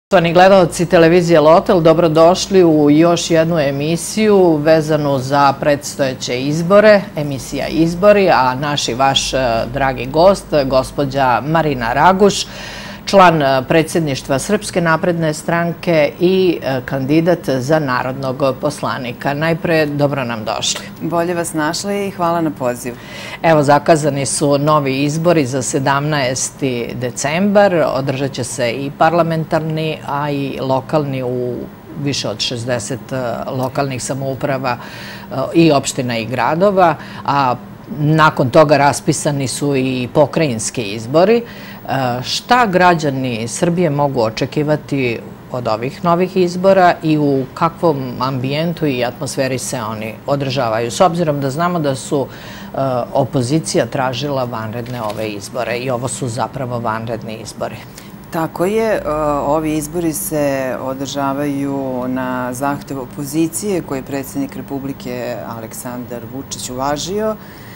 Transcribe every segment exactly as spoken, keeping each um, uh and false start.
Poštovani gledalci televizije Lotel, dobrodošli u još jednu emisiju vezanu za predstojeće izbore, emisija Izbori, a naš i vaš dragi gost, gospođa Marina Raguš, član predsjedništva Srpske napredne stranke i kandidat za narodnog poslanika. Najpre, dobro nam došli. Bolje vas našli i hvala na pozivu. Evo, zakazani su novi izbori za sedamnaesti decembar. Održat će se i parlamentarni, a i lokalni u više od šezdeset lokalnih samouprava i opština i gradova, a nakon toga raspisani su i pokrajinski izbori. Šta građani Srbije mogu očekivati od ovih novih izbora i u kakvom ambijentu i atmosferi se oni održavaju? S obzirom da znamo da su opozicija tražila vanredne ove izbore i ovo su zapravo vanredni izbori. Tako je. Ovi izbori se održavaju na zahtev opozicije koje je predsjednik Republike Aleksandar Vučić uvažio.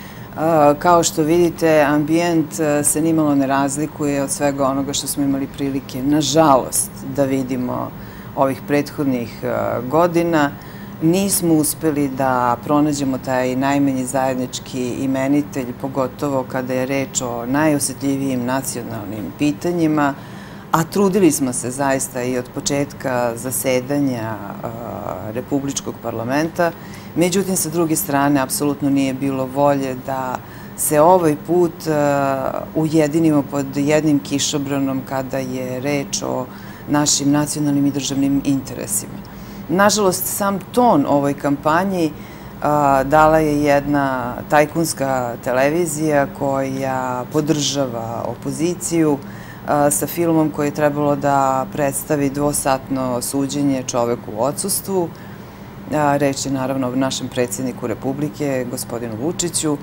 Kao što vidite, ambijent se nimalo ne razlikuje od svega onoga što smo imali prilike, nažalost, da vidimo ovih prethodnih godina. Nismo uspeli da pronađemo taj najmanji zajednički imenitelj, pogotovo kada je reč o najosjetljivijim nacionalnim pitanjima, a trudili smo se zaista i od početka zasedanja Republičkog parlamenta. Međutim, sa druge strane, apsolutno nije bilo volje da se ovaj put ujedinimo pod jednim kišobranom kada je reč o našim nacionalnim i državnim interesima. Nažalost, sam ton ovoj kampanji dala je jedna tajkunska televizija koja podržava opoziciju sa filmom koji je trebalo da predstavi dvosatno suđenje čoveku u odsustvu. Reč je naravno o našem predsjedniku Republike, gospodinu Vučiću.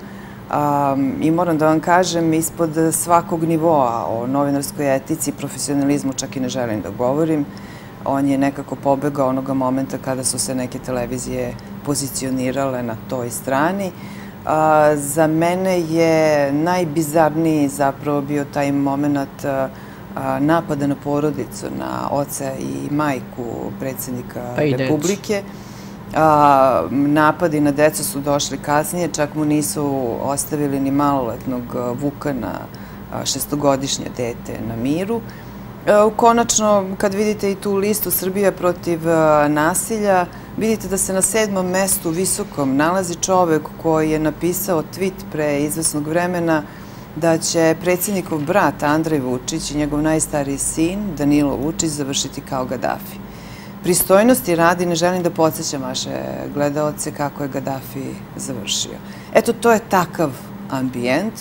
I moram da vam kažem, ispod svakog nivoa o novinarskoj etici i profesionalizmu čak i ne želim da govorim. On je nekako pobegao onoga momenta kada su se neke televizije pozicionirale na toj strani. Za mene je najbizarniji zapravo bio taj moment napada na porodicu, na oca i majku predsjednika Republike. Napadi na decu su došli kasnije, čak mu nisu ostavili ni maloletnog Vukana, šestogodišnje dete, na miru. Konačno, kad vidite i tu listu Srbija protiv nasilja, vidite da se na sedmom mestu visokom nalazi čovek koji je napisao tweet pre izvesnog vremena da će predsjednikov brat Andrej Vučić i njegov najstariji sin Danilo Vučić završiti kao Gadafi. Pristojnosti radi, ne želim da podsjećam vaše gledaoce kako je Gadafi završio. Eto, to je takav ambijent.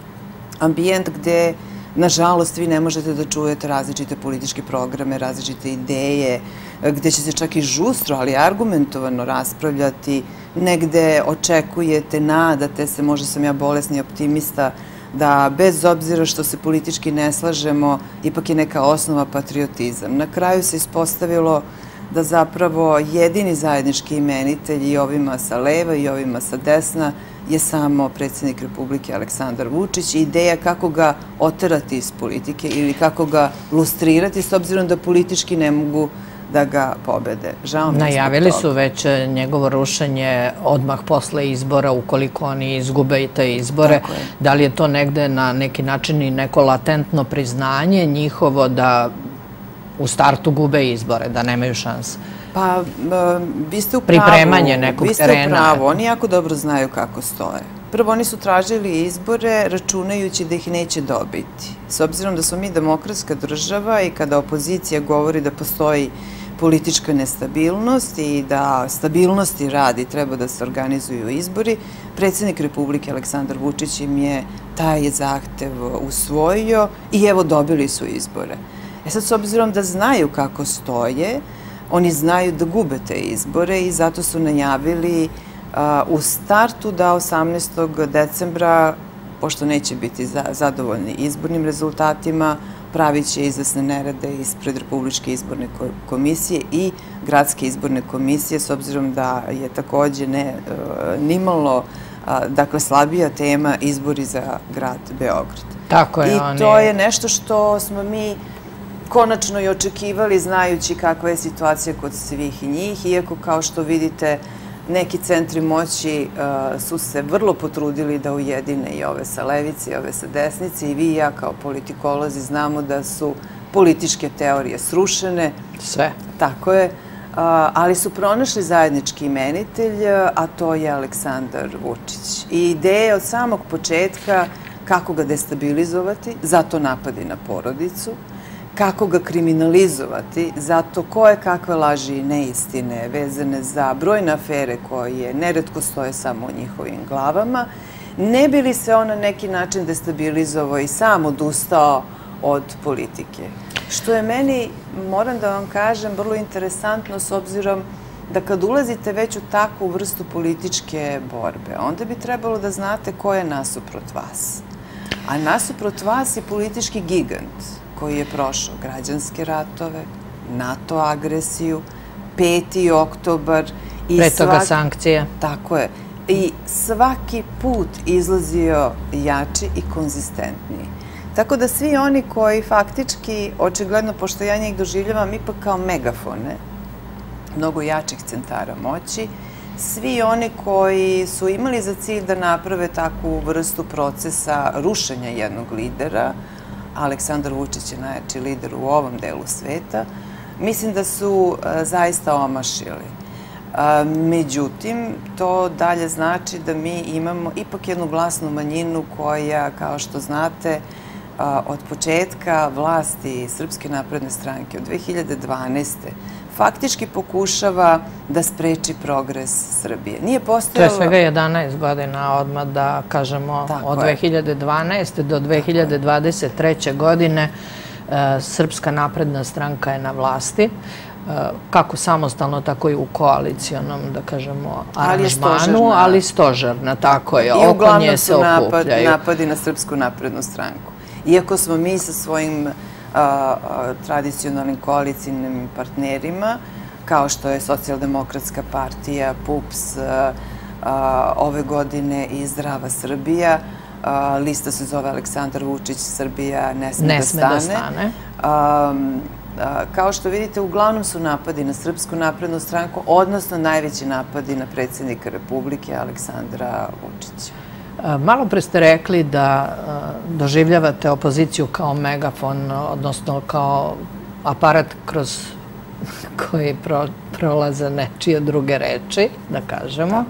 Ambijent gde, nažalost, vi ne možete da čujete različite političke programe, različite ideje, gde će se čak i žustro, ali argumentovano raspravljati. Negde očekujete, nadate se, možda sam ja bolesni optimista, da bez obzira što se politički ne slažemo, ipak je neka osnova patriotizam. Na kraju se ispostavilo da zapravo jedini zajednički imenitelj i ovima sa leva i ovima sa desna je samo predsjednik Republike Aleksandar Vučić i ideja kako ga oterati iz politike ili kako ga lustrirati, s obzirom da politički ne mogu da ga pobede. Najavili su već njegovo rušenje odmah posle izbora ukoliko oni izgube i te izbore. Da li je to negde na neki način i neko latentno priznanje njihovo da u startu gube izbore, da nemaju šanse? Pa, vi ste u pravu. Pripremanje nekog terena. Vi ste u pravu. Oni jako dobro znaju kako stoje. Prvo, oni su tražili izbore računajući da ih neće dobiti. S obzirom da smo mi demokratska država i kada opozicija govori da postoji politička nestabilnost i da stabilnosti radi treba da se organizuju izbori, predsjednik Republike Aleksandar Vučić im je taj zahtev usvojio i evo dobili su izbore. E sad, s obzirom da znaju kako stoje, oni znaju da gube te izbore i zato su najavili u startu da osamnaestog decembra, pošto neće biti zadovoljni izbornim rezultatima, pravit će izvesne nerede ispred Republičke izborne komisije i Gradske izborne komisije, s obzirom da je takođe nimalo, dakle, slabija tema izbori za grad Beograd. Tako je. I to je nešto što smo mi konačno i očekivali, znajući kakva je situacija kod svih njih, iako kao što vidite neki centri moći su se vrlo potrudili da ujedine i ove sa levice i ove sa desnice, i vi i ja kao politikolozi znamo da su političke teorije srušene. Sve. Tako je. Ali su pronašli zajednički imenitelj, a to je Aleksandar Vučić. I ideja od samog početka kako ga destabilizovati, zato napadi na porodicu, kako ga kriminalizovati, zato koje kakve laži i neistine vezane za brojne afere koje neretko stoje samo u njihovim glavama, ne bi li se on na neki način destabilizovao i sam odustao od politike. Što je meni, moram da vam kažem, vrlo interesantno s obzirom da kad ulazite već u takvu vrstu političke borbe, onda bi trebalo da znate ko je nasuprot vas. A nasuprot vas je politički gigant koji je prošao građanske ratove, NATO agresiju, peti oktobar. Pre toga sankcije. Tako je. I svaki put izlazio jači i konzistentniji. Tako da svi oni koji faktički, očigledno, pošto ja njih doživljavam ipak kao megafone, mnogo jačih centara moći, svi oni koji su imali za cilj da naprave takvu vrstu procesa rušenja jednog lidera, Aleksandar Vučić je najjači lider u ovom delu sveta, mislim da su zaista omašili. Međutim, to dalje znači da mi imamo ipak jednu glasnu manjinu koja, kao što znate, od početka vlasti Srpske napredne stranke od dve hiljade dvanaeste. faktički pokušava da spreči progres Srbije. Nije postojalo... To je svega jedanaest godina odmah, da kažemo, od dve hiljade dvanaeste. do dve hiljade dvadeset treće. godine Srpska napredna stranka je na vlasti. Kako samostalno, tako i u koalicijonom, da kažemo, aranžmanu, ali stožerna, tako je. I uglavnom su napadi na Srpsku naprednu stranku. Iako smo mi sa svojim tradicionalnim koalicijnim partnerima, kao što je Socijaldemokratska partija, P U P S, ove godine i Zdrava Srbija, lista se zove Aleksandar Vučić, Srbija ne sme da stane. Kao što vidite, uglavnom su napadi na Srpsku naprednu stranku, odnosno najveći napadi na predsjednika Republike Aleksandra Vučića. Malo pre ste rekli da doživljavate opoziciju kao megafon, odnosno kao aparat kroz koji prolaze nečije druge reči, da kažemo.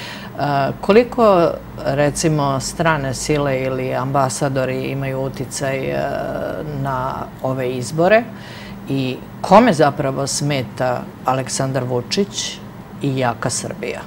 Koliko, recimo, strane sile ili ambasadori imaju uticaj na ove izbore i kome zapravo smeta Aleksandar Vučić i jaka Srbija?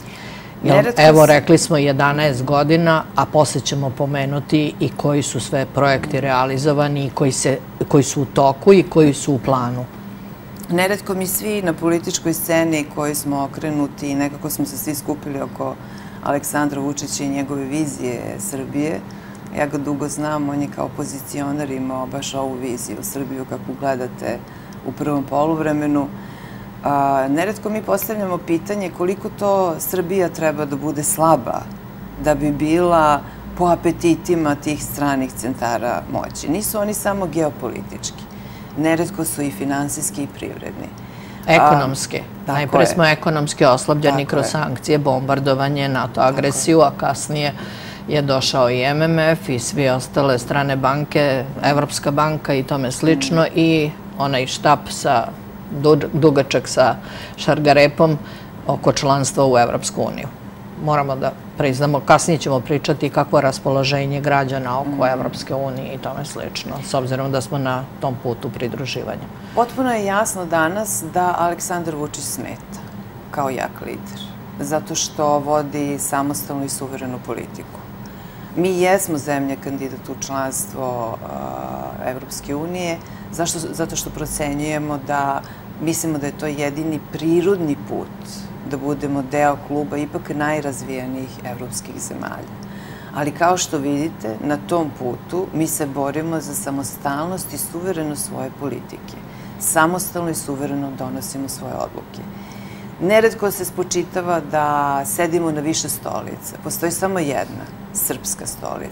Evo, rekli smo jedanaest godina, a posle ćemo pomenuti i koji su sve projekti realizovani i koji su u toku i koji su u planu. Neretko mi svi na političkoj sceni koji smo okrenuti i nekako smo se svi skupili oko Aleksandra Vučića i njegove vizije Srbije. Ja ga dugo znam, on je kao opozicionar imao baš ovu viziju Srbiju kako gledate u prvom poluvremenu. Neretko mi postavljamo pitanje koliko to Srbija treba da bude slaba da bi bila po apetitima tih stranih centara moći. Nisu oni samo geopolitički. Neretko su i finansijski i privredni. Ekonomski. Najpre smo ekonomski oslabljeni kroz sankcije, bombardovanje, NATO agresiju, a kasnije je došao i M M F i svi ostale strane banke, Evropska banka i tome slično, i onaj štap sa dugačak sa šargarepom oko članstva u Evropsku uniju. Moramo da priznamo, kasnije ćemo pričati kakvo raspoloženje građana oko Evropske unije i tome slično, s obzirom da smo na tom putu pridruživanja. Potpuno je jasno danas da Aleksandar Vučić smeta kao jak lider, zato što vodi samostalnu i suverenu politiku. Mi jesmo zemlja kandidat u članstvo Evropske unije, zato što procenjujemo da mislimo da je to jedini prirodni put da budemo deo kluba ipak najrazvijenijih evropskih zemalja. Ali kao što vidite, na tom putu mi se borimo za samostalnost i suverenost svoje politike. Samostalno i suvereno donosimo svoje odluke. Neretko se spočitava da sedimo na više stolica. Postoji samo jedna, srpska stolica.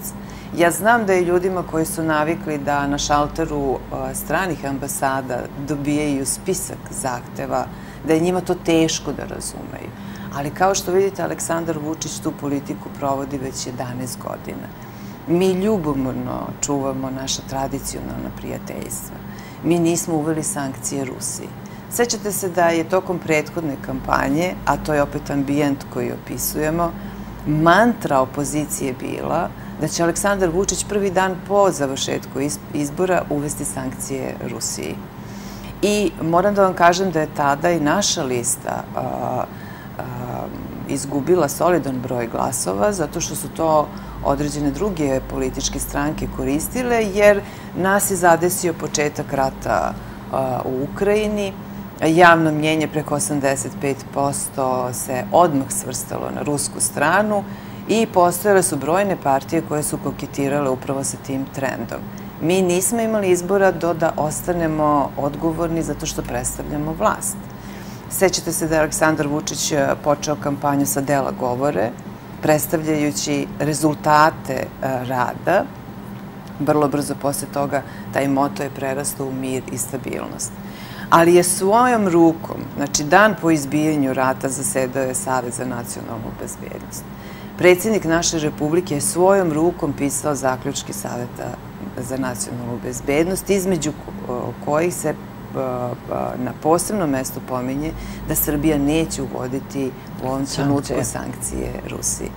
Ja znam da i ljudima koji su navikli da na šalteru stranih ambasada dobijaju spisak zahteva, da je njima to teško da razumeju. Ali kao što vidite, Aleksandar Vučić tu politiku provodi već jedanaest godina. Mi ljubomorno čuvamo naša tradicionalna prijateljstva. Mi nismo uveli sankcije Rusiji. Sećate se da je tokom prethodne kampanje, a to je opet ambijent koji opisujemo, mantra opozicije bila da će Aleksandar Vučić prvi dan po završetku izbora uvesti sankcije Rusiji. I moram da vam kažem da je tada i naša lista izgubila solidan broj glasova, zato što su to određene druge političke stranke koristile, jer nas je zadesio početak rata u Ukrajini. Javno mnjenje preko osamdeset pet posto se odmah svrstalo na rusku stranu i postojale su brojne partije koje su koketirale upravo sa tim trendom. Mi nismo imali izbora do da ostanemo odgovorni zato što predstavljamo vlast. Sećate se da je Aleksandar Vučić počeo kampanju sa dela govore, predstavljajući rezultate rada. Vrlo brzo posle toga taj moto je prerastao u mir i stabilnost. Ali je svojom rukom, znači dan po izbijanju rata, zasedao je Savet za nacionalnu bezbednost. Predsjednik naše Republike je svojom rukom pisao zaključke Saveta za nacionalnu bezbednost, između kojih se na posebnom mestu pominje da Srbija neće uvoditi u ovom trenutku sankcije Rusiji.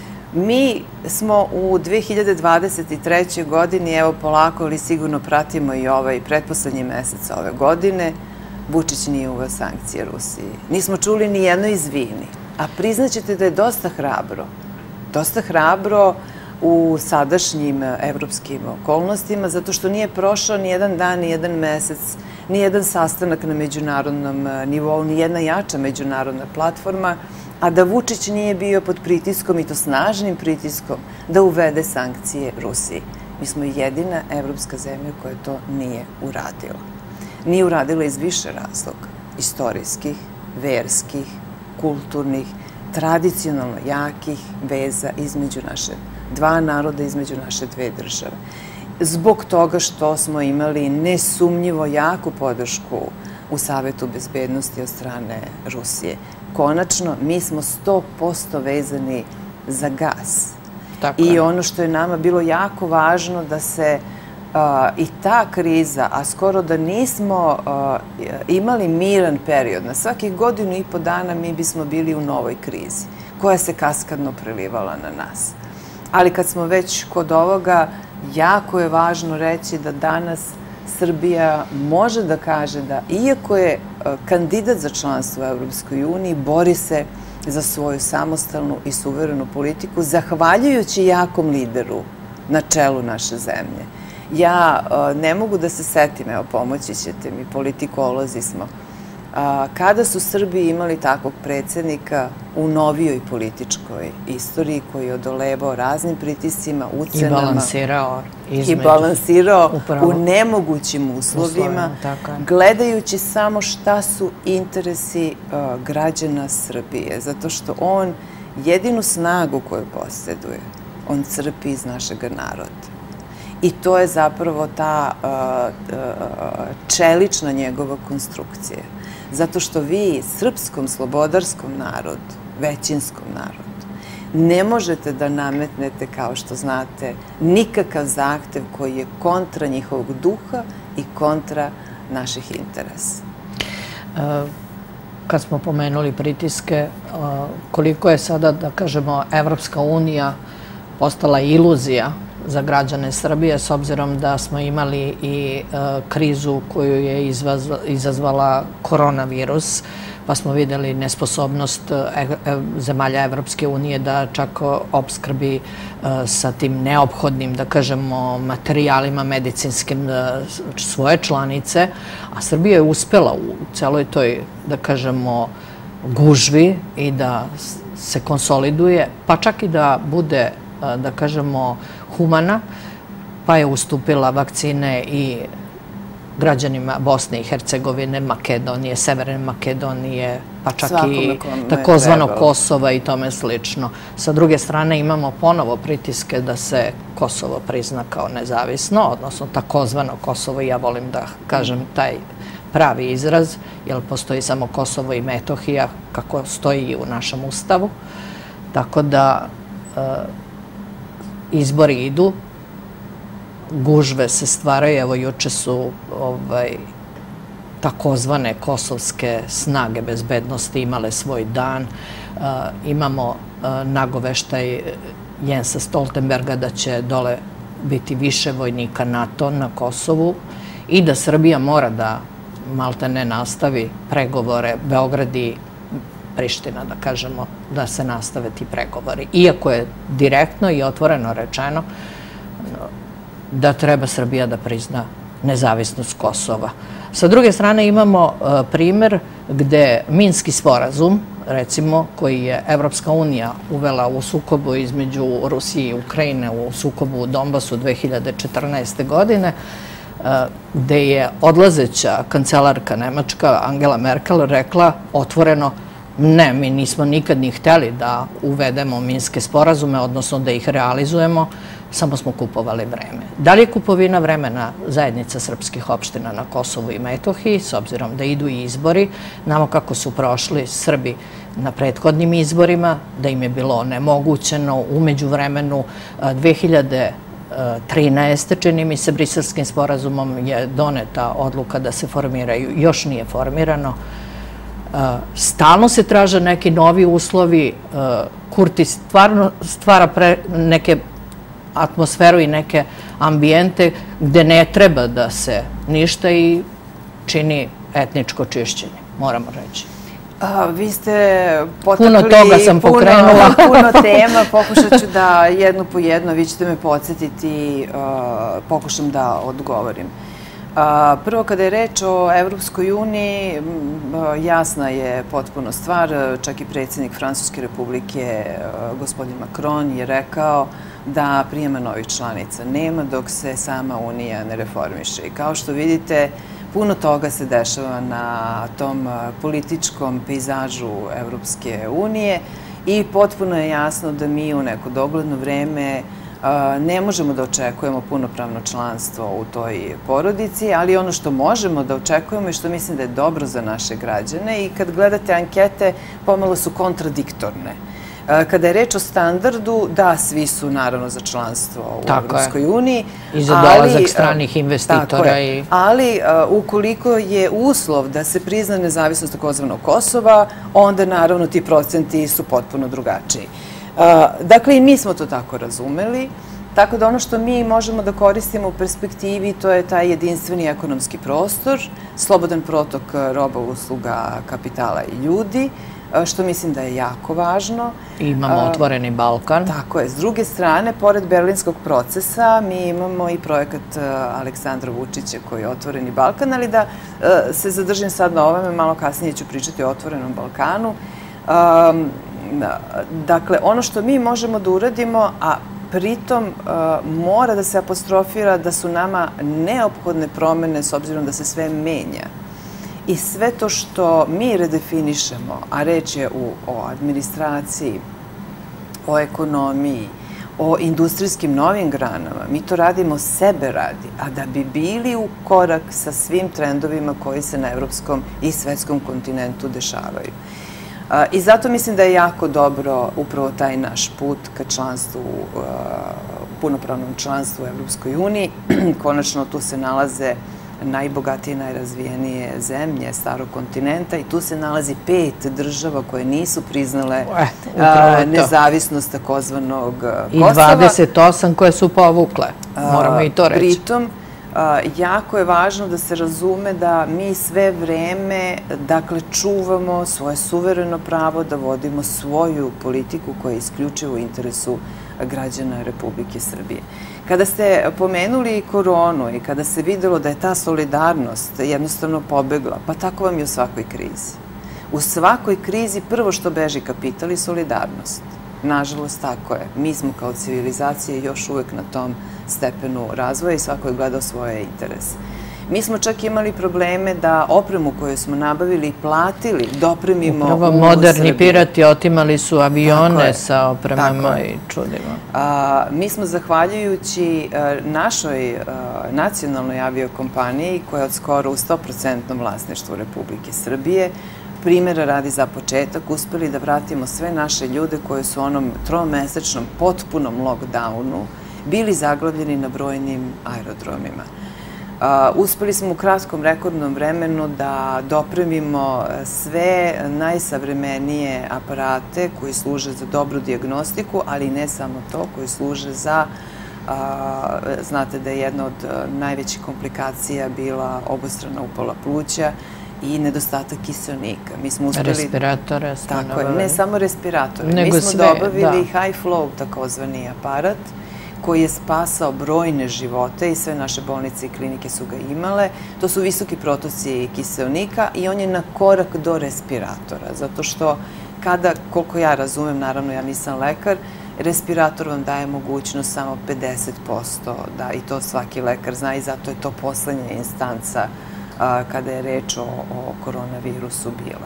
Mi smo u dve hiljade dvadeset trećoj. godini, evo polako ali sigurno pratimo i ovaj pretposlednji mesec ove godine, Vučić nije uveo sankcije Rusiji. Nismo čuli ni jedno izvini, a priznaćete da je dosta hrabro, dosta hrabro u sadašnjim evropskim okolnostima, zato što nije prošao ni jedan dan, ni jedan mesec, ni jedan sastanak na međunarodnom nivou, ni jedna jača međunarodna platforma, a da Vučić nije bio pod pritiskom, i to snažnim pritiskom, da uvede sankcije Rusiji. Mi smo jedina evropska zemlja koja to nije uradila. Nije uradila iz više razloga. Istorijskih, verskih, kulturnih, tradicionalno jakih veza između naše dva naroda, između naše dve države. Zbog toga što smo imali nesumnjivo jaku podršku u Savetu bezbednosti od strane Rusije. Konačno, mi smo sto posto vezani za gas. I ono što je nama bilo jako važno da se i ta kriza, a skoro da nismo imali miran period, na svakih godinu i po dana mi bismo bili u novoj krizi, koja se kaskadno prelivala na nas. Ali kad smo već kod ovoga, jako je važno reći da danas Srbija može da kaže da, iako je kandidat za članstvo u Evropskoj uniji, bori se za svoju samostalnu i suverenu politiku, zahvaljujući jakom lideru na čelu naše zemlje. Ja ne mogu da se setim, evo pomoći ćete mi, politikolozi smo, kada su Srbi imali takvog predsjednika u novijoj političkoj istoriji koji je odolevao raznim pritiscima, ucenama i balansirao, i balansirao u nemogućim uslovima, gledajući samo šta su interesi građana Srbije, zato što on jedinu snagu koju posjeduje, on crpi iz našeg naroda. I to je zapravo ta čelična njegova konstrukcija. Zato što vi srpskom slobodarskom narodu, većinskom narodu, ne možete da nametnete, kao što znate, nikakav zahtev koji je kontra njihovog duha i kontra naših interesa. Kad smo pomenuli pritiske, koliko je sada, da kažemo, Evropska unija postala iluzija za građane Srbije, s obzirom da smo imali i krizu koju je izazvala koronavirus, pa smo videli nesposobnost zemalja Evropske unije da čak opskrbi sa tim neophodnim, da kažemo, materijalima medicinskim svoje članice, a Srbija je uspela u celoj toj, da kažemo, gužvi i da se konsoliduje, pa čak i da bude, da kažemo, humana, pa je ustupila vakcine i građanima Bosne i Hercegovine, Makedonije, Severne Makedonije, pa čak i takozvano Kosova i tome slično. Sa druge strane imamo ponovo pritiske da se Kosovo prizna kao nezavisno, odnosno takozvano Kosovo, ja volim da kažem taj pravi izraz, jer postoji samo Kosovo i Metohija, kako stoji u našem ustavu. Tako da izbori idu, gužve se stvaraju, evo juče su takozvane kosovske snage bezbednosti imale svoj dan. Imamo nagoveštaj Jensa Stoltenberga da će dole biti više vojnika NATO na Kosovu i da Srbija mora da malte ne nastavi pregovore, Beograd i Priština, da kažemo, da se nastave ti pregovori. Iako je direktno i otvoreno rečeno da treba Srbija da prizna nezavisnost Kosova. Sa druge strane imamo primer gde Minski sporazum, recimo, koji je Evropska unija uvela u sukobu između Rusije i Ukrajine, u sukobu u Donbasu dve hiljade četrnaeste. godine, gde je odlazeća kancelarka Nemačka Angela Merkel rekla otvoreno ne, mi nismo nikad ni hteli da uvedemo Minske sporazume, odnosno da ih realizujemo, samo smo kupovali vreme. Da li je kupovina vremena zajednica srpskih opština na Kosovu i Metohiji, s obzirom da idu i izbori, znamo kako su prošli Srbi na prethodnim izborima, da im je bilo onemogućeno, umeđu vremenu dve hiljade trinaeste. čini mi se, Briselskim sporazumom je doneta odluka da se formiraju, još nije formirano. Stalno se traže neki novi uslovi, Kurti stvarno stvara neke atmosferu i neke ambijente gde ne treba da se ništa i čini etničko čišćenje, moramo reći. Vi ste potakli puno toga sam pokrenula. Puno tema, pokušat ću da jedno po jedno, vi ćete me podsjetiti, pokušam da odgovorim. Prvo, kada je reč o Evropskoj uniji, jasna je potpuno stvar. Čak i predsjednik Francuske republike, gospodin Macron, je rekao da prijema novih članica nema dok se sama unija ne reformiše. I kao što vidite, puno toga se dešava na tom političkom pejzažu Evropske unije i potpuno je jasno da mi u neko dogledno vreme ne možemo da očekujemo punopravno članstvo u toj porodici, ali ono što možemo da očekujemo i što mislim da je dobro za naše građane i kad gledate ankete, pomalo su kontradiktorne. Kada je reč o standardu, da, svi su naravno za članstvo u Evropskoj uniji. I za dolazak stranih investitora. Ali ukoliko je uslov da se prizna nezavisnost takozvanog Kosova, onda naravno ti procenti su potpuno drugačiji. Dakle, i mi smo to tako razumeli, tako da ono što mi možemo da koristimo u perspektivi, to je taj jedinstveni ekonomski prostor, slobodan protok roba, usluga, kapitala i ljudi, što mislim da je jako važno. Imamo otvoreni Balkan. Tako je. S druge strane, pored berlinskog procesa, mi imamo i projekat Aleksandra Vučića koji je otvoreni Balkan, ali da se zadržim sad na ovome, malo kasnije ću pričati o otvorenom Balkanu. Dakle, ono što mi možemo da uradimo, a pritom mora da se apostrofira da su nama neophodne promene s obzirom da se sve menja. I sve to što mi redefinišemo, a reč je o administraciji, o ekonomiji, o industrijskim novim granama, mi to radimo sebe radi, a da bi bili u korak sa svim trendovima koji se na evropskom i svetskom kontinentu dešavaju. I zato mislim da je jako dobro upravo taj naš put ka članstvu, punopravnom članstvu u Evropskoj uniji. Konačno tu se nalaze najbogatije, najrazvijenije zemlje starog kontinenta i tu se nalazi pet država koje nisu priznale nezavisnost takozvanog Kosova. I dvadeset osam koje su povukle, moramo i to reći. Pritom, jako je važno da se razume da mi sve vreme, dakle, čuvamo svoje suvereno pravo da vodimo svoju politiku koja je isključivo u interesu građana Republike Srbije. Kada ste pomenuli koronu i kada se videlo da je ta solidarnost jednostavno pobegla, pa tako vam je u svakoj krizi. U svakoj krizi prvo što beži kapital i solidarnost. Nažalost, tako je. Mi smo kao civilizacija još uvek na tom stepenu razvoja i svako je gledao svoje interese. Mi smo čak imali probleme da opremu koju smo nabavili i platili dopremimo u Srbiju. Upravo moderni pirati otimali su avione sa opremama i čudima. Mi smo, zahvaljujući našoj nacionalnoj aviokompaniji, koja je od skoro u sto posto vlasništvu Republike Srbije, primjera radi za početak, uspeli da vratimo sve naše ljude koji su u onom tromesečnom potpunom lockdownu bili zaglavljeni na brojnim aerodromima. Uspeli smo u kratkom rekordnom vremenu da dopremimo sve najsavremenije aparate koji služe za dobru dijagnostiku, ali i ne samo to, koji služe za, znate da je jedna od najvećih komplikacija bila obostrana upala pluća i nedostatak kiseonika. Respiratore smo nabavili. Tako je, ne samo respiratore. Mi smo dobavili high flow, takozvani aparat, koji je spasao brojne živote i sve naše bolnice i klinike su ga imale. To su visoki protoci kiseonika i on je na korak do respiratora, zato što kada, koliko ja razumem, naravno ja nisam lekar, respirator vam daje mogućnost samo pedeset posto, da i to svaki lekar zna i zato je to poslednja instanca kada je reč o koronavirusu bila.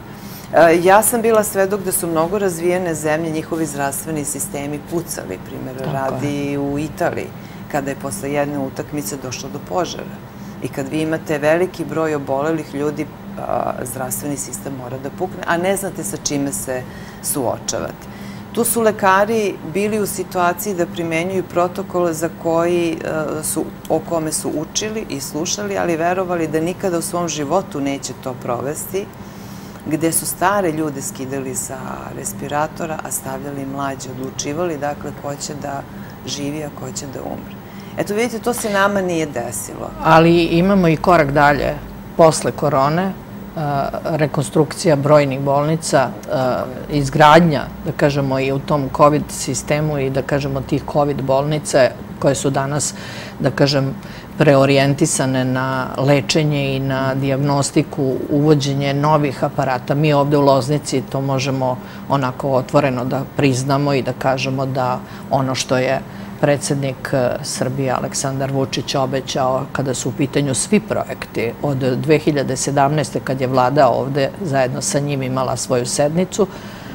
Ja sam bila svedok da su mnogo razvijene zemlje, njihovi zdravstveni sistemi pucali, primjer radi u Italiji, kada je posle jedne utakmice došlo do požara. I kad vi imate veliki broj obolelih ljudi, zdravstveni sistem mora da pukne, a ne znate sa čime se suočavate. Tu su lekari bili u situaciji da primenjuju protokole za koji su, o kome su učili i slušali, ali verovali da nikada u svom životu neće to provesti, gde su stare ljude skidali sa respiratora, a stavljali mlađe, odlučivali, dakle, ko će da živi, a ko će da umre. Eto, vidite, to se nama nije desilo. Ali imamo i korak dalje. Posle korone, rekonstrukcija brojnih bolnica, izgradnja, da kažemo, i u tom COVID sistemu i, da kažemo, tih COVID bolnice koje su danas, da kažem, preorijentisane na lečenje i na dijagnostiku, uvođenje novih aparata. Mi ovde u Loznici to možemo onako otvoreno da priznamo i da kažemo da ono što je predsednik Srbije Aleksandar Vučić obećao kada su u pitanju svi projekti od dve hiljade sedamnaeste. kad je vlada ovde zajedno sa njim imala svoju sednicu,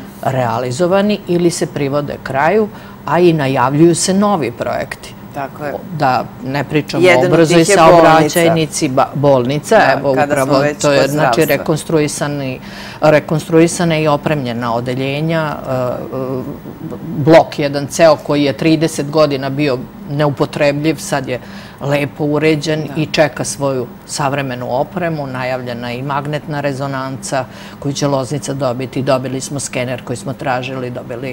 realizovani ili se privode kraju, a i najavljuju se novi projekti. Da ne pričamo o brzoj saobraćajnici, bolnica, evo upravo to je znači rekonstruisane i opremljena odeljenja, blok jedan ceo koji je trideset godina bio neupotrebljiv, sad je lepo uređen i čeka svoju savremenu opremu, najavljena i magnetna rezonanca koju će Loznica dobiti, dobili smo skener koji smo tražili, dobili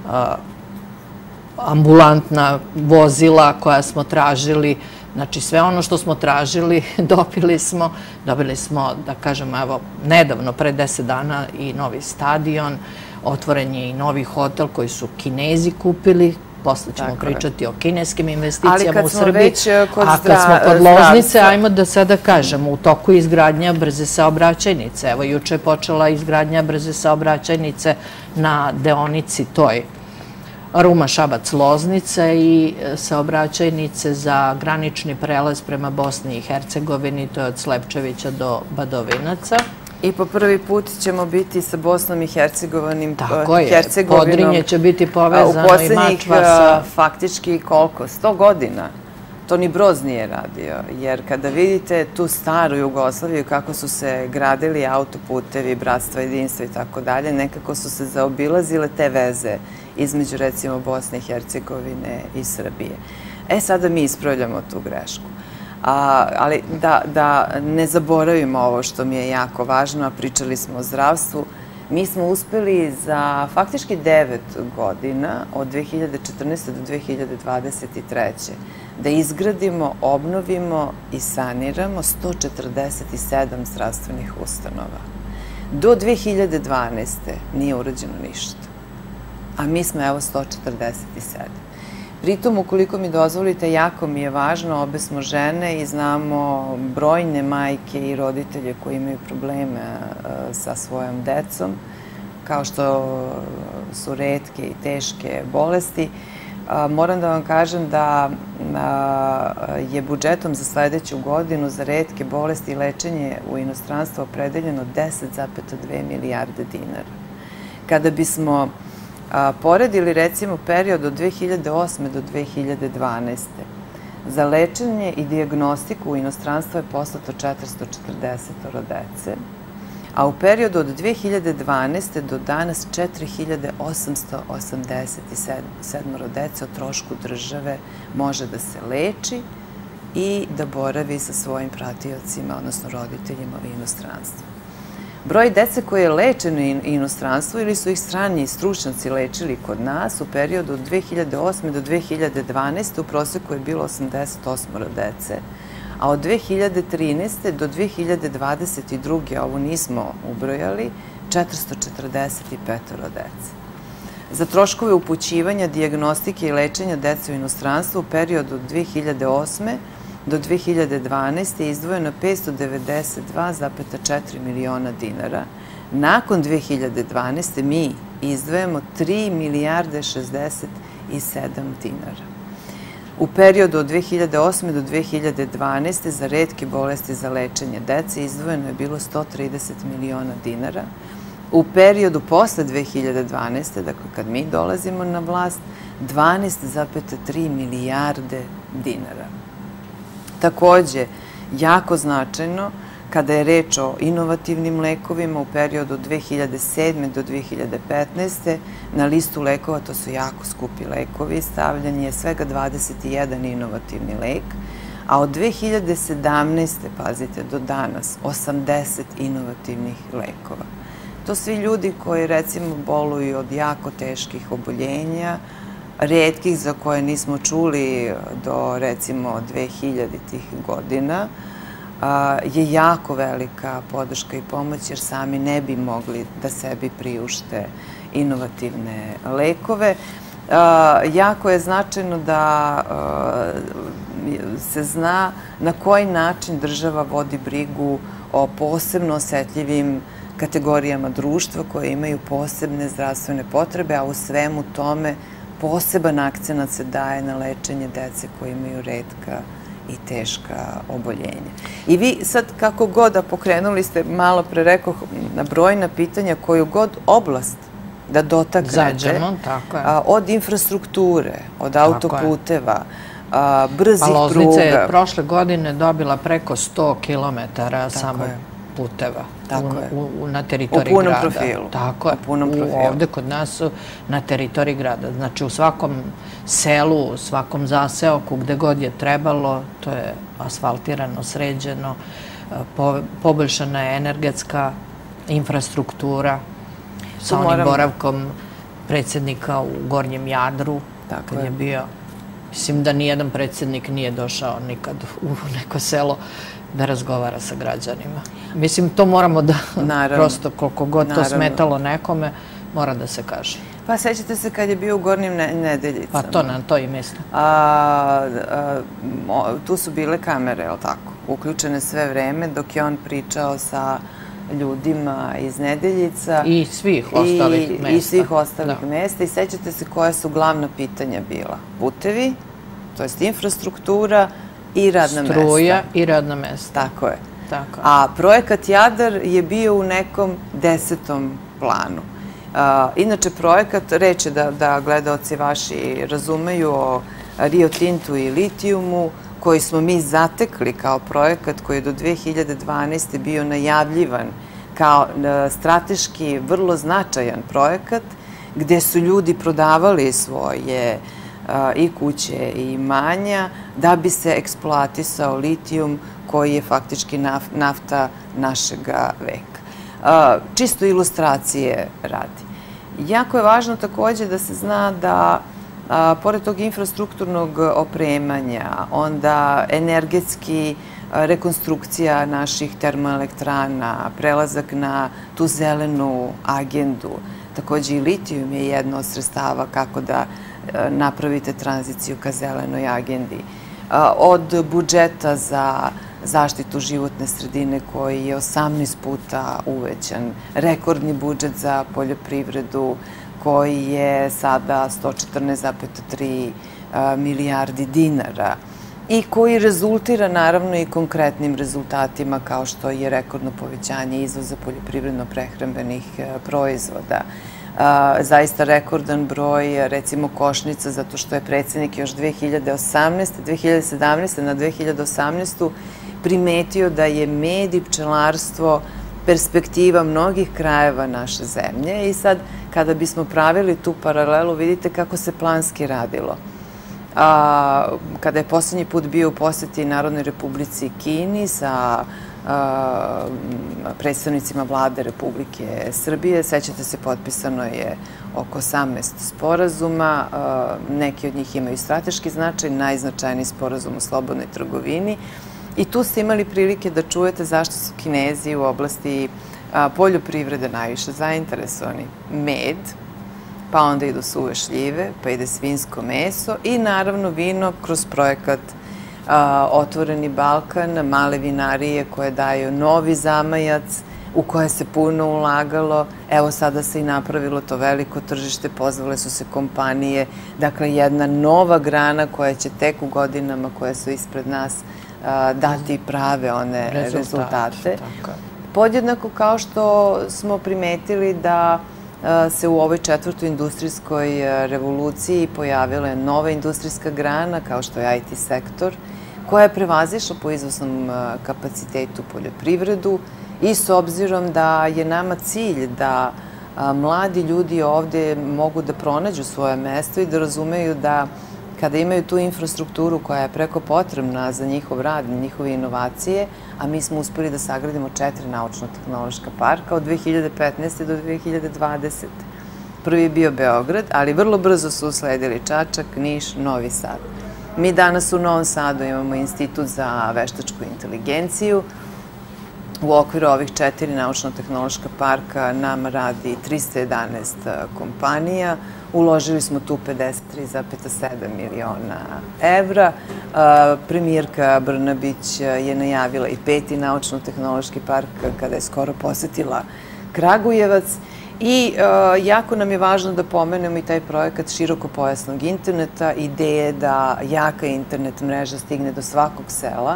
ambulantna vozila koja smo tražili, znači sve ono što smo tražili dobili smo. Dobili smo, da kažem, evo, nedavno, pre deset dana i novi stadion, otvoren je i novi hotel koji su Kinezi kupili, posle ćemo pričati o kineskim investicijama u Srbiji. A kad smo kod Loznice, ajmo da sada kažemo, u toku izgradnja brze saobraćajnice. Evo, juče je počela izgradnja brze saobraćajnice na deonici toj Ruma-Šabac-Loznica i saobraćajnice za granični prelaz prema Bosni i Hercegovini, to je od Slepčevića do Badovinaca. I po prvi put ćemo biti sa Bosnom i Hercegovinom. Tako je, Podrinje će biti povezano i Mačva sa... U poslednjih faktički koliko? sto godina. To ni Broz nije radio, jer kada vidite tu staru Jugoslaviju, kako su se gradili autoputevi, bratstva, jedinstva i tako dalje, nekako su se zaobilazile te veze između, recimo, Bosne i Hercegovine i Srbije. E, sada mi ispravljamo tu grešku. Ali da ne zaboravimo ovo što mi je jako važno, a pričali smo o zdravstvu, mi smo uspeli za faktički devet godina, od dve hiljade četrnaeste. do dve hiljade dvadeset treće. da izgradimo, obnovimo i saniramo sto četrdeset sedam zdravstvenih ustanova. Do dve hiljade dvanaeste. nije urađeno ništa. A mi smo, evo, sto četrdeset sedam. Pritom, ukoliko mi dozvolite, jako mi je važno, obe smo žene i znamo brojne majke i roditelje koji imaju probleme sa svojom decom, kao što su retke i teške bolesti. moram da vam kažem da je budžetom za sledeću godinu za retke bolesti i lečenje u inostranstvu opredeljeno deset zarez dve milijarde dinara. Kada bismo poredili recimo period od dve hiljade osme do dve hiljade dvanaeste. za lečenje i dijagnostiku u inostranstvo je poslato četiristo četrdeset dece, a u periodu od dve hiljade dvanaeste. do danas četiri hiljade osamsto osamdeset sedam dece o trošku države može da se leči i da boravi sa svojim pratiocima, odnosno roditeljima u inostranstvu. Broj dece koje je lečeno u inostranstvu ili su ih strani stručnjaci lečili kod nas u periodu od dve hiljade osme. do dve hiljade dvanaeste. u proseku je bilo osamdeset osam dece, a od dve hiljade trinaeste. do dve hiljade dvadeset druge. ovo nismo ubrojali, četiristo četrdeset pet dece. Za troškove upućivanja, dijagnostike i lečenja dece u inostranstvu u periodu od dve hiljade osme. do dve hiljade dvanaeste. je izdvojeno petsto devedeset dva zarez četiri miliona dinara. Nakon dve hiljade dvanaeste. mi izdvajamo tri milijarde šezdeset sedam dinara. U periodu od dve hiljade osme. do dve hiljade dvanaeste. za retke bolesti za lečenje dece izdvojeno je bilo sto trideset miliona dinara. U periodu posle dve hiljade dvanaeste. dakle kad mi dolazimo na vlast, dvanaest zarez tri milijarde dinara. Takođe, jako značajno, kada je reč o inovativnim lekovima u periodu od dve hiljade sedme. do dve hiljade petnaeste. na listu lekova, to su jako skupi lekovi, stavljan je svega dvadeset jedan inovativni lek, a od dve hiljade sedamnaeste. pazite, do danas, osamdeset inovativnih lekova. To svi ljudi koji, recimo, boluju od jako teških oboljenja, retkih za koje nismo čuli do, recimo, dve hiljaditih godina, je jako velika podrška i pomoć, jer sami ne bi mogli da sebi priušte inovativne lekove. Jako je značajno da se zna na koji način država vodi brigu o posebno osetljivim kategorijama društva koje imaju posebne zdravstvene potrebe, a u svemu tome poseban akcenat se daje na lečenje dece koji imaju retka i teška oboljenja. I vi sad, kako god da pokrenuli ste, malo pre rekoh, na brojna pitanja koju god oblast da dotaknete, od infrastrukture, od autoputeva, brzih pruga. Pa Loznica je prošle godine dobila preko sto kilometara samo puteva na teritoriji grada. U punom profilu. Tako je. Ovde kod nas na teritoriji grada. Znači u svakom selu, u svakom zaseoku, gde god je trebalo, to je asfaltirano, sređeno, poboljšana je energetska infrastruktura sa onim boravkom predsjednika u Gornjem Jadru, kad je bio. Mislim da nijedan predsjednik nije došao nikad u neko selo da razgovara sa građanima. Mislim, to moramo da, prosto koliko god to smetalo nekome, mora da se kaže. Pa sećate se kad je bio u Gornjim Nedeljicama. Pa to na to i mislim. Tu su bile kamere, je li tako, uključene sve vreme dok je on pričao sa ljudima iz Nedeljica. I svih ostalih mesta. I svih ostalih mesta. I sećate se koja su glavna pitanja bila? Putevi, to jest infrastruktura, i radna mesta. Struja i radna mesta. Tako je. A projekat Jadar je bio u nekom desetom planu. Inače, projekat, reč je da gledaoci vaši razumeju o Rio Tintu i litijumu, koji smo mi zatekli kao projekat koji je do dve hiljade dvanaeste. bio najavljivan kao strateški vrlo značajan projekat, gde su ljudi prodavali svoje i kuće i imanja da bi se eksploatisao litijum koji je faktički nafta našega veka. Čisto ilustracije radi. Jako je važno takođe da se zna da pored tog infrastrukturnog opremanja, onda energetski rekonstrukcija naših termoelektrana, prelazak na tu zelenu agendu, takođe i litijum je jedno od sredstava kako da napravite tranziciju ka zelenoj agendi. Od budžeta za zaštitu životne sredine koji je osamnaest puta uvećan, rekordni budžet za poljoprivredu koji je sada sto četrnaest zarez tri milijardi dinara i koji rezultira naravno i konkretnim rezultatima kao što je rekordno povećanje izvoza poljoprivredno-prehrambenih proizvoda. Zaista rekordan broj, recimo, košnica, zato što je predsjednik još dve hiljade osamnaeste. dve hiljade sedamnaeste. na dve hiljade osamnaestu. primetio da je med i pčelarstvo perspektiva mnogih krajeva naše zemlje i sad kada bismo pravili tu paralelu vidite kako se planski radilo. Kada je poslednji put bio u poseti Narodnoj Republici Kini sa predstavnicima vlade Republike Srbije, sećate se, potpisano je oko osamnaest sporazuma, neki od njih imaju strateški značaj, najznačajniji sporazum o slobodnoj trgovini i tu ste imali prilike da čujete zašto su Kinezi u oblasti poljoprivrede najviše zainteresovani. Med, pa onda idu suve šljive, pa ide svinjsko meso i naravno vino kroz projekat Otvoreni Balkan, male vinarije koje daju novi zamajac u koje se puno ulagalo. Evo sada se i napravilo to veliko tržište, pozvale su se kompanije, dakle jedna nova grana koja će tek u godinama koje su ispred nas dati prave one rezultate. Podjednako kao što smo primetili da se u ovoj četvrtoj industrijskoj revoluciji pojavila nova industrijska grana, kao što je I T sektor, koja je prevazišla po izvoznom kapacitetu poljoprivredu i s obzirom da je nama cilj da mladi ljudi ovde mogu da pronađu svoje mesto i da razumeju da kada imaju tu infrastrukturu koja je preko potrebna za njihov rad, njihove inovacije, a mi smo uspeli da sagradimo četiri naučno-tehnološka parka od dve hiljade petnaeste. do dve hiljade dvadesete. Prvi je bio Beograd, ali vrlo brzo su usledili Čačak, Niš, Novi Sad. Mi danas u Novom Sadu imamo Institut za veštačku inteligenciju. U okviru ovih četiri naučno-tehnološka parka nama radi trista jedanaest kompanija. Uložili smo tu pedeset tri zarez sedam miliona evra. Premijerka Brnabić je najavila i peti naučno-tehnološki park kada je skoro posetila Kragujevac. I jako nam je važno da pomenemo i taj projekat širokopojasnog interneta, ideje da jaka internet mreža stigne do svakog sela.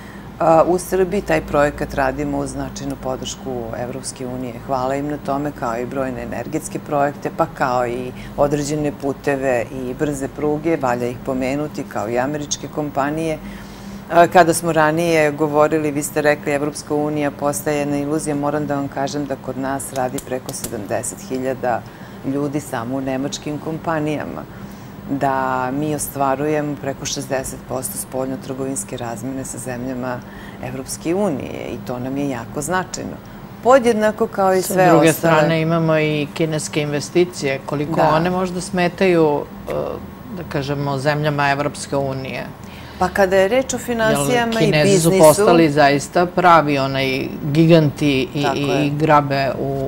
U Srbiji taj projekat radimo uz značajnu podršku Evropske unije. Hvala im na tome, kao i brojne energetske projekte, pa kao i određene puteve i brze pruge, valja ih pomenuti, kao i američke kompanije. Kada smo ranije govorili, vi ste rekli, Evropska unija postaje jedna iluzija, moram da vam kažem da kod nas radi preko sedamdeset hiljada ljudi samo u nemačkim kompanijama, da mi ostvarujemo preko šezdeset posto spoljno-trgovinske razmene sa zemljama Evropske unije i to nam je jako značajno. Podjednako kao i sve ostale. Sa druge strane imamo i kineske investicije, koliko one možda smetaju, da kažemo, zemljama Evropske unije. Pa kada je reč o finansijama i biznisu... Kinezi su postali zaista pravi onaj giganti i grabe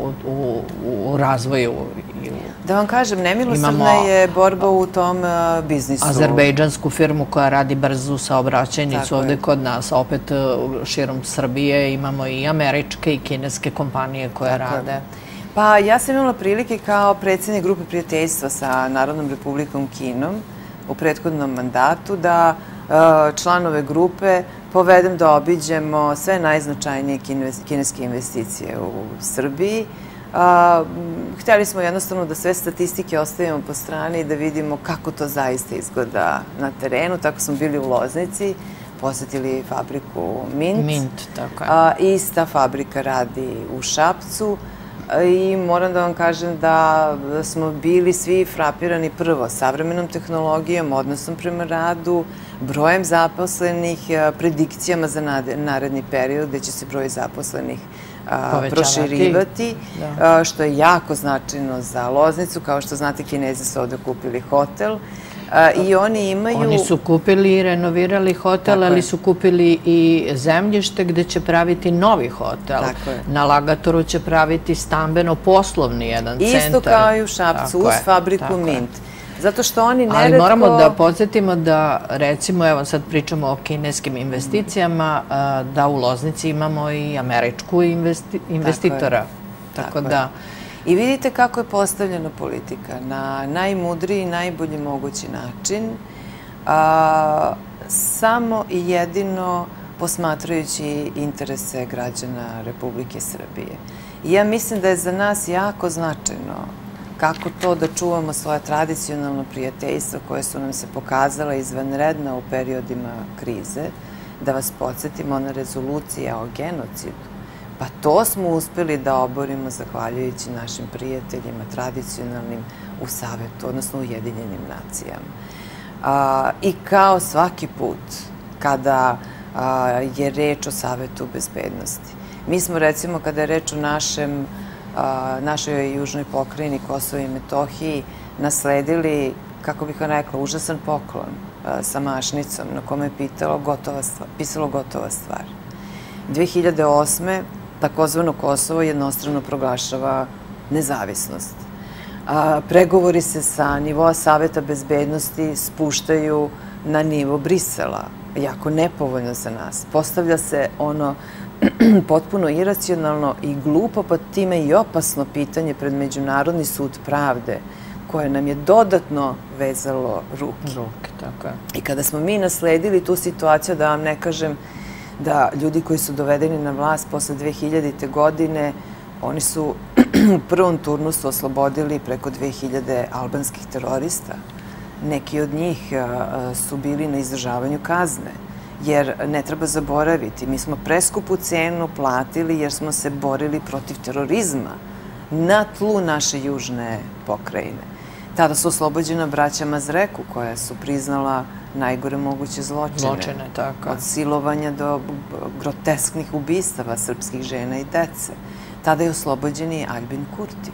u razvoju. Da vam kažem, nemilosrdna je borba u tom biznisu. Azerbejdžansku firmu koja radi brzu saobraćajnicu ovde kod nas, opet širom Srbije imamo i američke i kineske kompanije koje rade. Pa ja sam imala prilike kao predsjednik grupe prijateljstva sa Narodnom Republikom Kinom u prethodnom mandatu da članove grupe povedem da obiđemo sve najznačajnije kineske investicije u Srbiji. Hteli smo jednostavno da sve statistike ostavimo po strani i da vidimo kako to zaista izgleda na terenu. Tako smo bili u Loznici, posetili fabriku Mint. Mint, tako je. Ista fabrika radi u Šapcu i moram da vam kažem da smo bili svi frapirani prvo savremenom tehnologijom, odnosom prema radu, brojem zaposlenih, predikcijama za naredni period gde će se broj zaposlenih proširivati, što je jako značajno za Loznicu. Kao što znate, Kinezi su ovde kupili hotel i oni imaju... Oni su kupili i renovirali hotel, ali su kupili i zemljište gde će praviti novi hotel. Na Lagatoru će praviti stambeno-poslovni jedan centar. Isto kao i u Šapcu, uz fabriku Mint. Zato što oni neretko... Ali moramo da podsjetimo da, recimo, evo sad pričamo o kineskim investicijama, da u Loznici imamo i američku investitora. Tako da I vidite kako je postavljena politika na najmudriji i najbolji mogući način, samo i jedino posmatrajući interese građana Republike Srbije. I ja mislim da je za nas jako značajno kako to da čuvamo svoje tradicionalno prijateljstvo koje su nam se pokazala izvanredna u periodima krize, da vas podsjetimo na rezolucija o genocidu. Pa to smo uspeli da oborimo zahvaljujući našim prijateljima tradicionalnim u Savetu, odnosno Ujedinjenim nacijama. I kao svaki put kada je reč o Savetu bezbednosti. Mi smo, recimo, kada je reč o našem, našoj južnoj pokrajini Kosovo i Metohiji, nasledili, kako bih vam rekla, užasan poklon sa mašnicom na kome je pisalo gotova stvar. dve hiljade osme takozvano Kosovo jednostrano proglašava nezavisnost. Pregovori se sa nivoa Saveta bezbednosti spuštaju na nivo Brisela, jako nepovoljno za nas. Postavlja se ono potpuno iracionalno i glupo, pa time i opasno pitanje pred Međunarodni sud pravde, koje nam je dodatno vezalo ruke. Ruke, tako je. I kada smo mi nasledili tu situaciju, da vam ne kažem da ljudi koji su dovedeni na vlast posle dve hiljadite. godine, oni su u prvom turnusu oslobodili preko dve hiljade albanskih terorista. Neki od njih su bili na izdržavanju kazne, jer ne treba zaboraviti, mi smo preskupu cenu platili jer smo se borili protiv terorizma na tlu naše južne pokrajine. Tada su oslobođena braća Mazreku, koja su priznala najgore moguće zločine. Zločine, tako. Od silovanja do grotesknih ubistava srpskih žena i dece. Tada je oslobođen i Aljbin Kurti.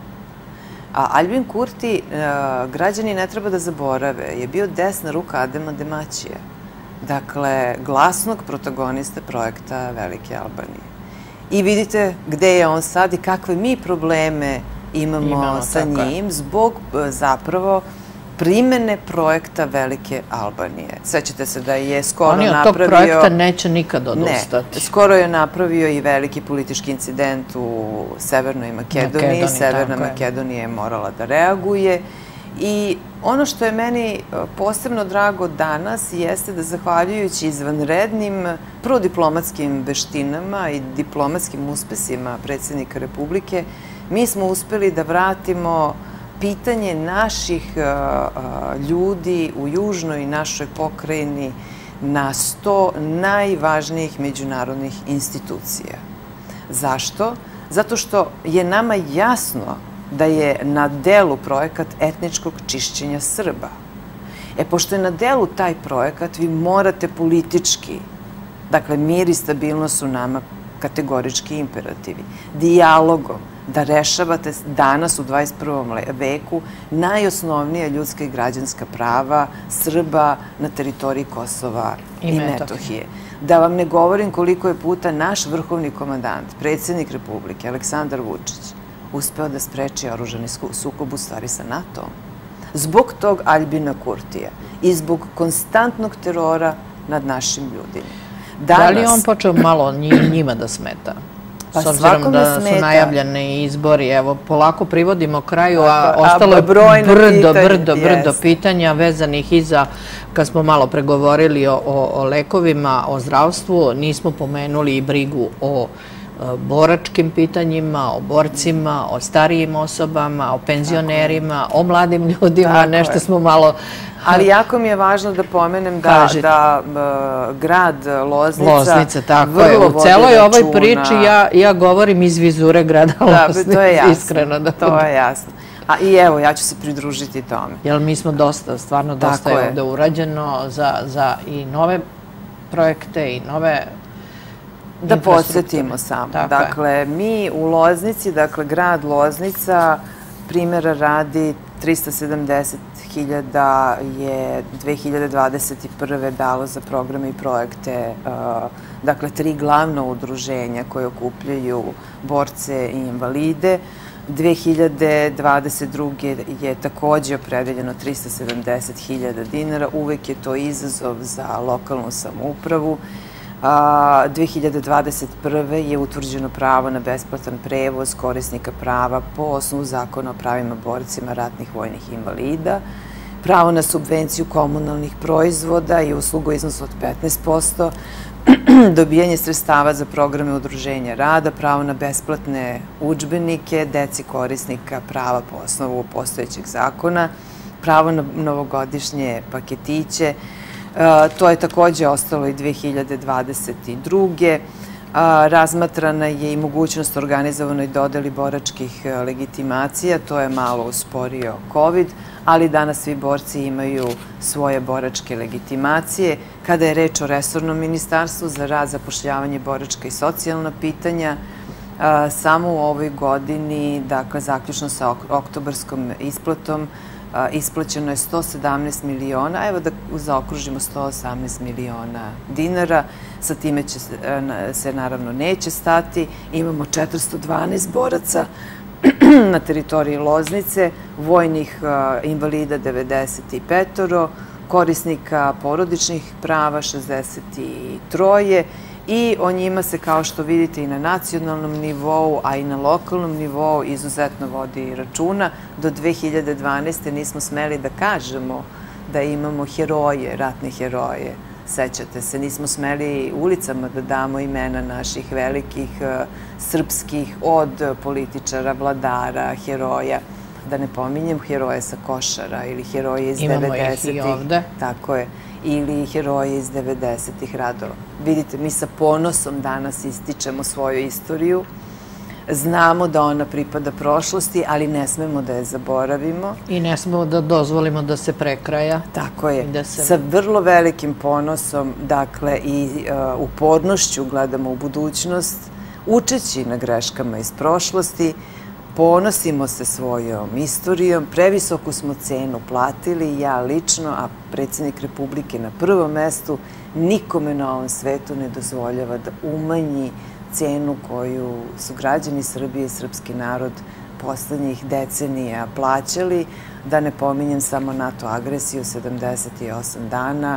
A Aljbin Kurti, građani ne treba da zaborave, je bio desna ruka Adema Demaćija. Dakle, glasnog protagonista projekta Velike Albanije. I vidite gde je on sad i kakve mi probleme imamo sa njim zbog zapravo primene projekta Velike Albanije. Sećate se da je skoro napravio... Oni od tog projekta neće nikad odustati. Ne, skoro je napravio i veliki politički incident u Severnoj Makedoniji. Severna Makedonija je morala da reaguje. I ono što je meni posebno drago danas jeste da, zahvaljujući izvanrednim prvo diplomatskim veštinama i diplomatskim uspesima predsjednika Republike, mi smo uspeli da vratimo pitanje naših ljudi u južnoj našoj pokrajini na sto najvažnijih međunarodnih institucija. Zašto? Zato što je nama jasno da je na delu projekat etničkog čišćenja Srba. E, pošto je na delu taj projekat, vi morate politički, dakle, mir i stabilnost su nama kategorički imperativi, dijalogom da rešavate danas u dvadeset prvom veku najosnovnija ljudska i građanska prava Srba na teritoriji Kosova i Metohije. Da vam ne govorim koliko je puta naš vrhovni komandant, predsjednik Republike, Aleksandar Vučić, uspeo da spreči oružani sukob u stvari sa NATO-om. Zbog tog Aljbina Kurtija i zbog konstantnog terora nad našim ljudima. Da li je on počeo malo njima da smeta? S obzirom da su najavljeni izbori, evo, polako privodimo kraju, a ostalo je brdo, brdo, brdo pitanja vezanih i za, kad smo malo pregovorili o lekovima, o zdravstvu, nismo pomenuli i brigu o boračkim pitanjima, o borcima, o starijim osobama, o penzionerima, o mladim ljudima, nešto smo malo... Ali jako mi je važno da pomenem da grad Loznica... Loznica, tako je. U celoj ovoj priči ja govorim iz vizure grada Loznica, iskreno da budem. To je jasno. I evo, ja ću se pridružiti tome. Jer mi smo dosta, stvarno dosta je ovde urađeno za i nove projekte i nove... Da podsjetimo samo. Dakle, mi u Loznici, dakle, grad Loznica, primjera radi trista sedamdeset hiljada je dve hiljade dvadeset prve dalo za programe i projekte, dakle, tri glavna udruženja koje okupljaju borce i invalide. dve hiljade dvadeset druge je takođe opredeljeno trista sedamdeset hiljada dinara. Uvek je to izazov za lokalnu samoupravu. dve hiljade dvadeset prve je utvrđeno pravo na besplatan prevoz korisnika prava po osnovu Zakona o pravima borcima ratnih vojnih invalida, pravo na subvenciju komunalnih proizvoda i uslugu u iznosu od petnaest posto, dobijanje sredstava za programe udruženja rada, pravo na besplatne udžbenike, deci korisnika prava po osnovu postojećeg zakona, pravo na novogodišnje paketiće. To je takođe ostalo i dve hiljade dvadeset druge. Razmatrana je i mogućnost organizovanoj dodeli boračkih legitimacija, to je malo usporio COVID, ali danas svi borci imaju svoje boračke legitimacije. Kada je reč o resornom ministarstvu za rad, zapošljavanje, boračka i socijalna pitanja, samo u ovoj godini, dakle, zaključno sa oktobarskom isplatom, isplaćeno je sto sedamnaest miliona, evo da zaokružimo sto osamnaest miliona dinara, sa time se naravno neće stati. Imamo četiristo dvanaest boraca na teritoriji Loznice, vojnih invalida devedeset pet, korisnika porodičnih prava šezdeset tri i o njima se, kao što vidite, i na nacionalnom nivou, a i na lokalnom nivou izuzetno vodi računa. Do dve hiljade dvanaeste nismo smeli da kažemo da imamo heroje, ratne heroje. Sećate se, nismo smeli ulicama da damo imena naših velikih srpskih, od političara, vladara, heroja. Da ne pominjem heroje sa Košara ili heroje iz devedesetih. Imamo ih i ovde. Tako je. Ili heroje iz devedesetih radova. Vidite, mi sa ponosom danas ističemo svoju istoriju. Znamo da ona pripada prošlosti, ali ne smemo da je zaboravimo. I ne smemo da dozvolimo da se prekraja. Tako je. Sa vrlo velikim ponosom, dakle, i upornošću gledamo u budućnost, učeći na greškama iz prošlosti, ponosimo se svojom istorijom, previsoku smo cenu platili, ja lično, a predsjednik Republike na prvom mestu, nikome na ovom svetu ne dozvoljava da umanji cenu koju su građani Srbije i srpski narod poslednjih decenija plaćali, da ne pominjem samo NATO agresiju, sedamdeset osam dana,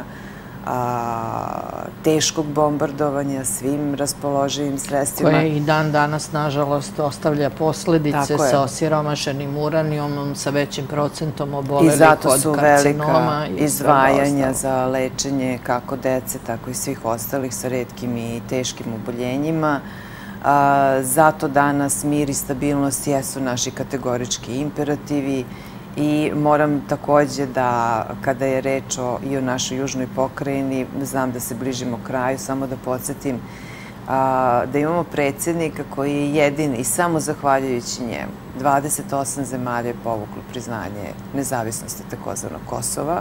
teškog bombardovanja svim raspoloživim sredstvima. Koje i dan danas, nažalost, ostavlja posledice sa osiromašenim uranijumom, sa većim procentom obolelih od karcinoma. I zato su velika izdvajanja za lečenje kako dece, tako i svih ostalih sa retkim i teškim oboljenjima. Zato danas mir i stabilnost jesu naši kategorički imperativi. I moram takođe da, kada je reč i o našoj južnoj pokrajini, znam da se bližimo kraju, samo da podsjetim da imamo predsjednika koji je jedini i samo zahvaljujući njemu dvadeset osam zemalja je povuklo priznanje nezavisnosti takozvanog Kosova.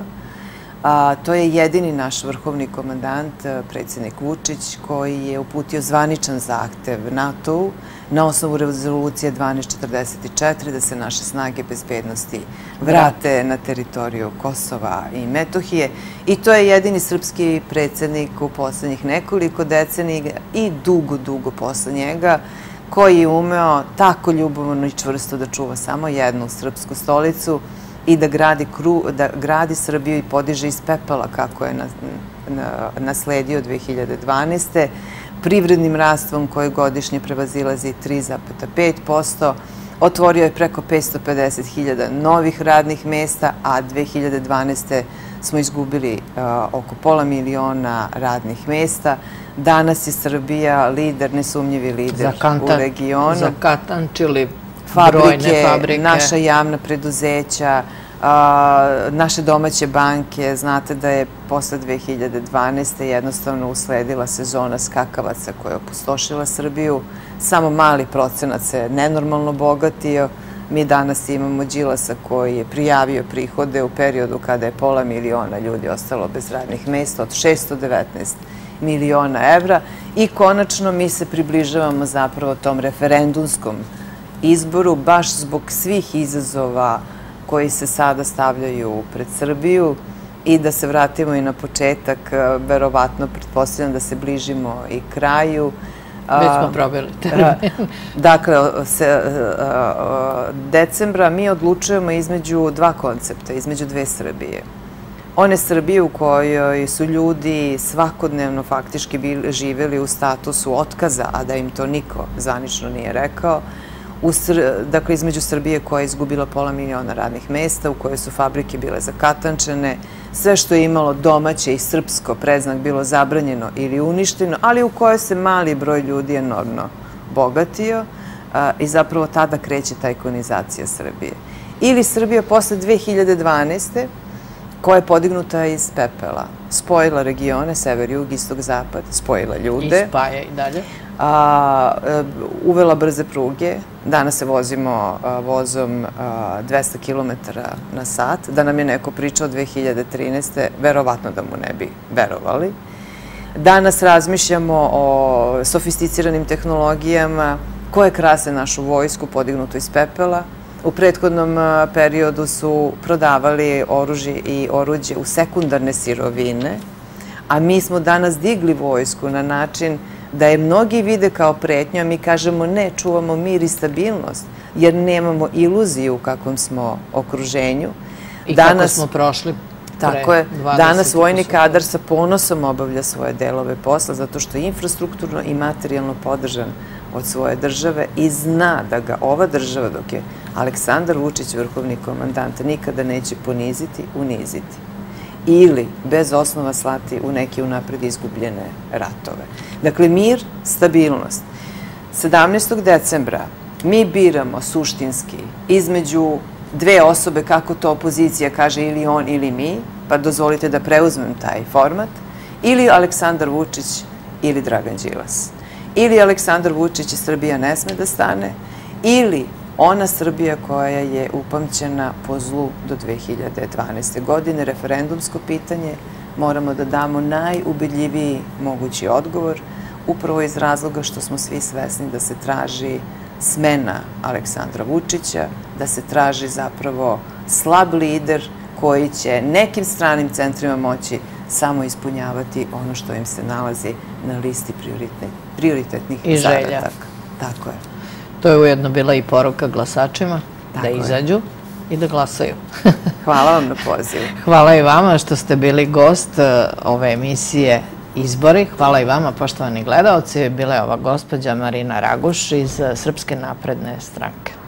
To je jedini naš vrhovni komandant, predsjednik Vučić, koji je uputio zvaničan zahtev NATO-u na osnovu rezolucije dvanaest četrdeset četiri da se naše snage bezbednosti vrate na teritoriju Kosova i Metohije. I to je jedini srpski predsjednik u poslednjih nekoliko decenija i dugo, dugo posle njega, koji je umeo tako ljubomorno i čvrsto da čuva samo jednu srpsku stolicu i da gradi Srbiju i podiže iz pepela kako je nasledio dve hiljade dvanaeste. Privrednim rastvom koji godišnje prevazilazi tri zarez pet posto, otvorio je preko petsto pedeset hiljada novih radnih mesta, a dve hiljade dvanaeste smo izgubili oko pola miliona radnih mesta. Danas je Srbija lider, nesumnjivi lider u regionu. Zakatančili brojne fabrike. Naša javna preduzeća, naše domaće banke. Znate da je posle dve hiljade dvanaeste jednostavno usledila sezona skakavaca koja je opustošila Srbiju. Samo mali procenat se nenormalno bogatio. Mi danas imamo Đilasa koji je prijavio prihode u periodu kada je pola miliona ljudi ostalo bez radnih mesta, od šesto devetnaest miliona evra. I konačno mi se približavamo zapravo tom referendumskom izboru, baš zbog svih izazova koji se sada stavljaju pred Srbiju. I da se vratimo i na početak, verovatno pretpostavljam da se bližimo i kraju. Već smo probili termin. Dakle, decembra mi odlučujemo između dva koncepta, između dve Srbije. one Srbije u kojoj su ljudi svakodnevno faktički živeli u statusu otkaza, a da im to niko zvanično nije rekao, dakle između Srbije koja je izgubila pola miliona radnih mesta, u kojoj su fabrike bile zakatančene, sve što je imalo domaće i srpsko predznak bilo zabranjeno ili uništeno, ali u kojoj se mali broj ljudi enormno bogatio i zapravo tada kreće ta ikonizacija Srbije. Ili Srbija posle dve hiljade dvanaeste. koja je podignuta iz pepela, spojila regione, sever, jug, istok, zapad, spojila ljude. I spaja i dalje. Uvela brze pruge, danas se vozimo vozom dvesta kilometara na sat, da nam je neko pričao dve hiljade trinaeste. verovatno da mu ne bi verovali. Danas razmišljamo o sofisticiranim tehnologijama koje krase našu vojsku podignutu iz pepela. U prethodnom periodu su prodavali oružje i oruđe u sekundarne sirovine, a mi smo danas digli vojsku na način da je mnogi vide kao pretnju, a mi kažemo ne, čuvamo mir i stabilnost, jer nemamo iluziju u kakvom smo okruženju. I kako smo prošli pre dvadeset. Tako je. Danas vojni kadar sa ponosom obavlja svoje delove posla, zato što je infrastrukturno i materijalno podržan od svoje države i zna da ga ova država, dok je Aleksandar Vučić vrhovni komandant, nikada neće poniziti, uniziti. Ili bez osnova slati u neke unapred izgubljene ratove. Dakle, mir, stabilnost. sedamnaestog decembra mi biramo suštinski između dve osobe, kako to opozicija kaže, ili on ili mi, pa dozvolite da preuzmem taj format, ili Aleksandar Vučić ili Dragan Đilas. Ili Aleksandar Vučić i Srbija ne sme da stane, ili ona Srbija koja je upamćena po zlu do dve hiljade dvanaeste. godine, referendumsko pitanje, moramo da damo najubedljiviji mogući odgovor, upravo iz razloga što smo svi svesni da se traži smena Aleksandra Vučića, da se traži zapravo slab lider koji će nekim stranim centrima moći samo ispunjavati ono što im se nalazi na listi prioritetnih zadataka. Tako je. To je ujedno bila i poruka glasačima da izađu i da glasaju. Hvala vam na pozivu. Hvala i vama što ste bili gost ove emisije Izbori. Hvala i vama, poštovani gledaoci. Bila je ova gospođa Marina Raguš iz Srpske napredne stranke.